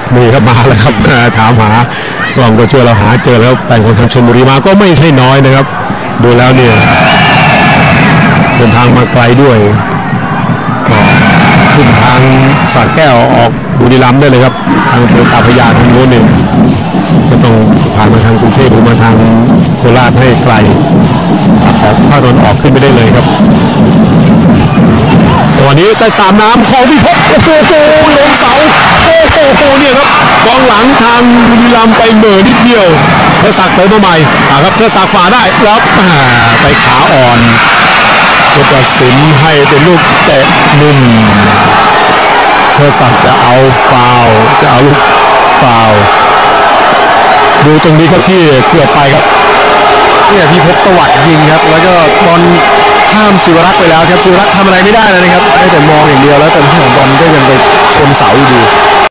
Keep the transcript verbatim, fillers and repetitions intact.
นี่ครับมาแล้วครับถามหากล้องก็ช่วยเราหาเจอแล้วแต่งคนทางชลบุรีมาก็ไม่ใช่น้อยนะครับดูแล้วเนี่ยเดินทางมาไกลด้วยก็ขึ้นทางสระแก้วออกบุรีรัมย์ได้เลยครับทางอำเภอตาพระยาทางโน้นเนี่ยก็ต้องผ่านมาทางกรุงเทพหรือมาทางโคราชให้ไกลออกภาคตะวันออกขึ้นไปได้เลยครับตอนนี้ใต้ตามน้ำของพิภพโอ้โหลงเสาโอ้โหเนี่ยครับกองหลังทางบุรีรัมย์ไปเหม่อนิดเดียวเทศักดิ์เติมมาใหม่อ่าครับเทศักดิ์ฝ่าได้แล้วไปขาอ่อนผู้ตัดสินให้เป็นลูกเตะมุมเทศักดิ์จะเอาฟาวจะเอาลูกฟาวดูตรงนี้ครับที่เกือบไปครับเนี่ยพิภพตวัดยิงครับแล้วก็บอลข้ามศิวรักษ์ไปแล้วครับศิวรักษ์ทำอะไรไม่ได้เลยนะครับได้แต่มองอย่างเดียวแล้วแต่ที่ของบอลก็ยังไปชนเสาอยู่ดี